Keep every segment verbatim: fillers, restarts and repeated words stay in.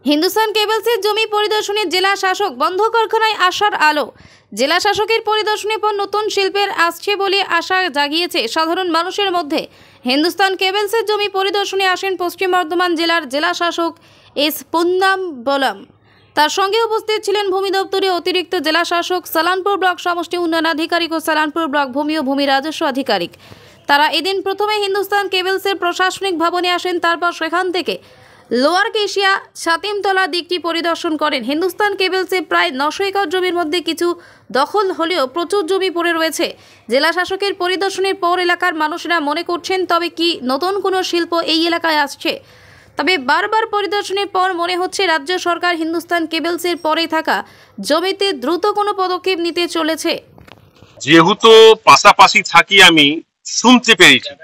হিন্দুস্তান কেবলসের জমি পরিদর্শনে জেলা শাসক, বন্ধ কারখানায় আসার আলো। জেলা শাসকের পরিদর্শনের পর নতুন শিল্পের আসছে বলে আশা জাগিয়েছে সাধারণ মানুষের মধ্যে। হিন্দুস্তান কেবলসের জমি পরিদর্শনে আসেন পশ্চিম বর্ধমান জেলার জেলা শাসক এস পোন্নাম্বলম। তার সঙ্গে উপস্থিত ছিলেন ভূমি দপ্তরের অতিরিক্ত জেলা শাসক, সালানপুর ব্লক সমষ্টি উন্নয়ন আধিকারিক ও সালানপুর ব্লক ভূমি ও ভূমি রাজস্ব আধিকারিক। তারা এদিন প্রথমে হিন্দুস্তান কেবলসের প্রশাসনিক ভবনে আসেন, তারপর সেখান থেকে লোয়ার কেশিয়া সাতিমতলা দিকটি পরিদর্শন করেন। হিন্দুস্তান কেবলসে প্রায় নশো একর জমির মধ্যে কিছু দখল হলেও প্রচুর জমি পড়ে রয়েছে। জেলা শাসকের পরিদর্শনের পর এলাকার মানুষেরা মনে করছেন তবে কি নতুন কোনো শিল্প এই এলাকায় আসছে। তবে বারবার পরিদর্শনের পর মনে হচ্ছে রাজ্য সরকার হিন্দুস্তান কেবলসের পরে থাকা জমিতে দ্রুত কোনো পদক্ষেপ নিতে চলেছে। যেহেতু পাশাপাশি থাকি, আমি শুনতে পেরেছি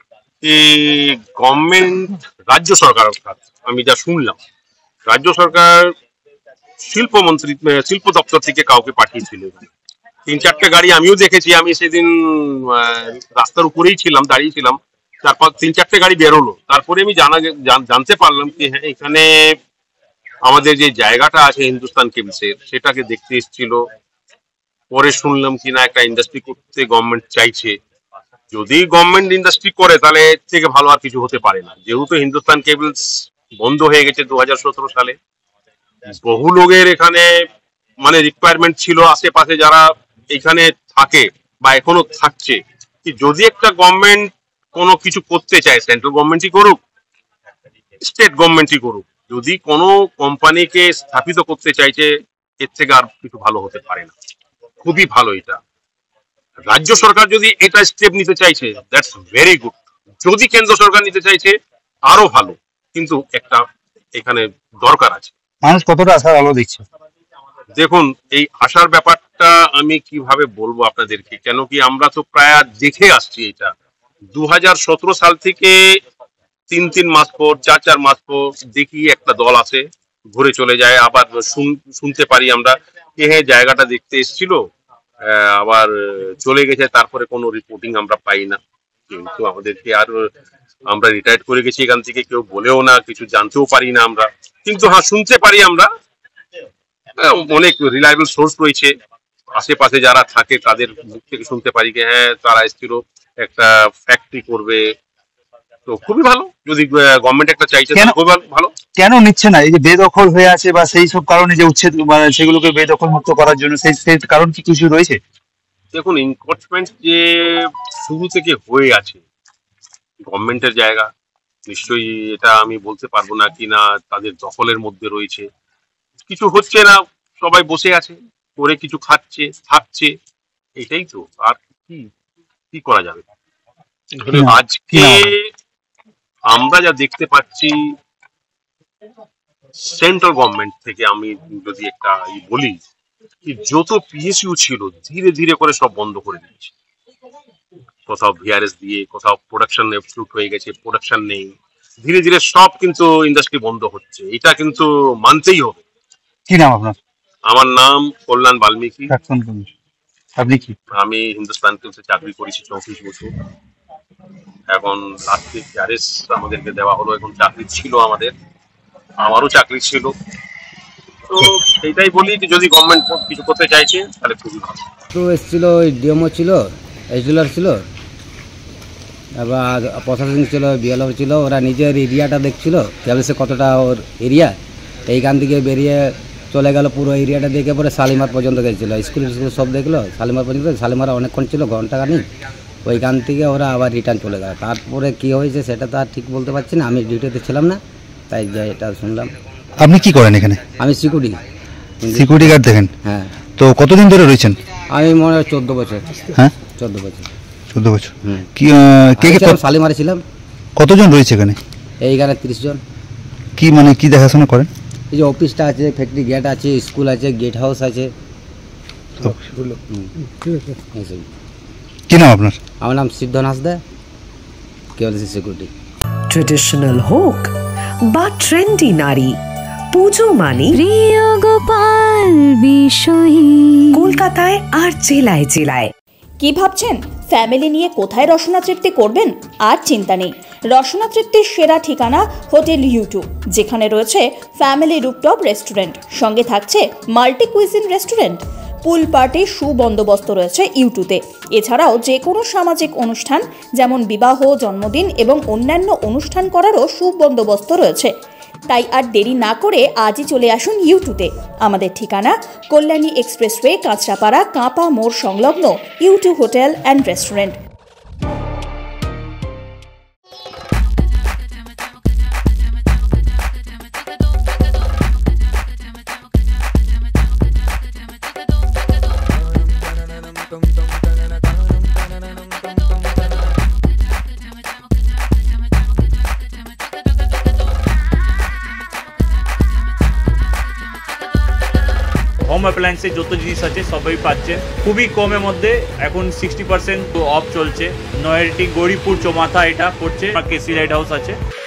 এই গভর্নমেন্ট, রাজ্য সরকার, আমি যা শুনলাম রাজ্য সরকার শিল্পমন্ত্রী শিল্প দপ্তর থেকে কাউকে পাঠিয়েছিল। তিন চারটে গাড়ি আমিও দেখেছি, আমি সেদিন রাস্তার উপরেই ছিলাম, দাঁড়িয়ে ছিলাম। তারপর তিন চারটে গাড়ি বেরোলো, তারপরে আমি জানা জানতে পারলাম কি হ্যাঁ, এখানে আমাদের যে জায়গাটা আছে হিন্দুস্তান কেবলসের, সেটাকে দেখতে এসেছিল। পরে শুনলাম কি না একটা ইন্ডাস্ট্রি করতে গভর্নমেন্ট চাইছে। যদি গভর্নমেন্ট ইন্ডাস্ট্রি করে তাহলে এর থেকে ভালো আর কিছু হতে পারে না। যেহেতু হিন্দুস্তান কেবলস বন্ধ হয়ে গেছে দু হাজার সতেরো সালে, বহু লোকের এখানে মানে রিকোয়ারমেন্ট ছিল, আশেপাশে যারা এখানে থাকে বা এখনো থাকছে, কি যদি একটা গভর্নমেন্ট কোনো কিছু করতে চায়, সেন্ট্রাল গভর্নমেন্টই করুক, স্টেট গভর্নমেন্টই করুক, যদি কোনো কোম্পানিকে স্থাপিত করতে চাইছে, এর থেকে আর কিছু ভালো হতে পারে না। খুবই ভালো এটা। রাজ্য সরকার যদি এটা স্টেপ নিতে চাইছে, দ্যাটস ভেরি গুড। যদি কেন্দ্র সরকার নিতে চাইছে আরো ভালো, কিন্তু একটা এখানে দরকার আছে। মানুষ কতটা আশার আলো দেখছে দেখুন, এই আশার ব্যাপারটা আমি কিভাবে বলবো আপনাদেরকে, কেন কি আমরা তো প্রায় দেখে আসছি এটা। দু হাজার সতেরো সাল থেকে তিন তিন মাস পর, চার চার মাস পর দেখি একটা দল আসে, ঘুরে চলে যায়। আবার শুনতে পারি আমরা যে হ্যাঁ জায়গাটা দেখতে এসেছিল, আবার চলে গেছে, তারপরে কোনো রিপোর্টিং আমরা পাই না। কিন্তু আমাদেরকে আর আমরা রিটায়ার্ড করে গেছি এখান থেকে, কেউ বলেও না, কিছু জানতেও পারি না আমরা। কিন্তু হ্যাঁ শুনতে পারি আমরা, অনেক রিলায়েবল সোর্স রয়েছে আশেপাশে যারা থাকে, তাদের মুখ থেকে শুনতে পারি যে হ্যাঁ তারা এসেছিল একটা ফ্যাক্টরি করবে। তো খুবই ভালো, যদি গভর্নমেন্ট একটা চাইছে খুবই ভালো। কেন নিচ্ছে না? এই যে বেদখল হয়ে আছে বা সেই সব কারণে যে উচ্ছেদ, সেগুলোকে বেদখল মুক্ত করার জন্য সেই সেই কারণ কি কিছু রয়েছে? দেখুন, এনক্রোচমেন্ট যে শুরু থেকে হয়ে আছে গভর্নমেন্টের জায়গা, নিশ্চয়ই এটা আমি বলতে পারবো না কি না তাদের দখলের মধ্যে রয়েছে। কিছু হচ্ছে না, সবাই বসে আছে, করে কিছু খাচ্ছে, থাকছে, এটাই তো। আর কি কি করা যাবে? আজকে আমরা যা দেখতে পাচ্ছি সেন্ট্রাল গভর্নমেন্ট থেকে, আমি যদি একটা বলি, যত পিএসইউ ছিল ধীরে ধীরে করে সব বন্ধ করে দিয়েছে। কোথাও ভিআরএস দিয়ে, কোথাও প্রোডাকশন শুট হয়ে গেছে, প্রোডাকশন নেই। ধীরে ধীরে সব কিন্তু ইন্ডাস্ট্রি বন্ধ হচ্ছে, এটা কিন্তু মানতেই হবে। কি নাম আপনার? আমার নাম কল্যাণ বাল্মীকি। আপনি কি? আমি হিন্দুস্তান কেবলসে চাকরি করেছি চৌত্রিশ বছর। এখন লাস্টে ভিআরএস আমাদেরকে দেওয়া হলো, এখন চাকরি ছিল আমাদের, আমারও চাকরি ছিল। তো সেইটাই বলি যে যদি গভর্নমেন্ট কিছু করতে চাইছে তাহলে খুবই ভালো। তো এসেছিল, ওই ডিএমও ছিল, এসডিলার ছিল, আবার প্রশাসন ছিল, বিএলও ছিল। ওরা নিজের এরিয়াটা দেখছিল, কেবলসে কতটা ওর এরিয়া, এইখান থেকে বেরিয়ে চলে গেল, পুরো এরিয়াটা দেখে পরে শালিমার পর্যন্ত গেছিলো, স্কুল স্কুল সব দেখলো, শালিমার পর্যন্ত। শালিমারা অনেকক্ষণ ছিল, ঘন্টাখানিক। ওইখান থেকে ওরা আবার রিটার্ন চলে গেল। তারপরে কী হয়েছে সেটা তো আর ঠিক বলতে পারছি না, আমি ডিউটিতে ছিলাম না, তাই যাই এটা শুনলাম। আপনি কি করেন এখানে? আমি সিকিউরিটি সিকিউরিটি গার্ড দেখেন? হ্যাঁ। তো কতদিন ধরে রয়েছেন? আমি মনে হয় চোদ্দ বছর। হ্যাঁ, চোদ্দ বছর। চোদ্দ বছর। হুম। কি কে কে? শালিমারে ছিলাম। কতজন রয়েছে এখানে? এইখানে তিরিশ জন। কি মানে কি দেখাশোনা করেন? এই যে অফিসটা আছে, ফ্যাক্টরি গেট আছে, স্কুল আছে, গেট হাউস আছে। কি নাম আপনার? আমার নাম সিদ্ধন হাসদা, কেবলসি সিকিউরিটি। ট্রেডিশনাল হোক বা ট্রেন্ডি নারী, পুজো মানে প্রিয় গোপাল বিষয়ী, কলকাতায় আর জেলায় জেলায়। কি ভাবছেন ফ্যামিলি নিয়ে কোথায় রসনা তৃপ্তি করবেন? আর চিন্তা নেই, রসনা তৃপ্তির সেরা ঠিকানা হোটেল ইউ টু, যেখানে রয়েছে ফ্যামিলি রুফটপ রেস্টুরেন্ট, সঙ্গে থাকছে মাল্টি কুইজিন রেস্টুরেন্ট। পুল পার্টির সুবন্দোবস্ত রয়েছে ইউটুতে। এছাড়াও যে কোনো সামাজিক অনুষ্ঠান যেমন বিবাহ, জন্মদিন এবং অন্যান্য অনুষ্ঠান করারও সুবন্দোবস্ত রয়েছে। তাই আর দেরি না করে আজই চলে আসুন ইউটুতে। আমাদের ঠিকানা কল্যাণী এক্সপ্রেসওয়ে, কাঁচরাপাড়া, কাঁপা মোড় সংলগ্ন U two hotel and restaurant. Home অ্যাপ্লায়েন্সে যত জিনিস আছে সবই পাচ্ছেন খুবই কমের মধ্যে। এখন সিক্সটি পার্সেন্ট অফ চলছে। নয়ারটি গৌরীপুর চৌমাথা এটা পড়ছে, কেসি লাইট হাউস আছে।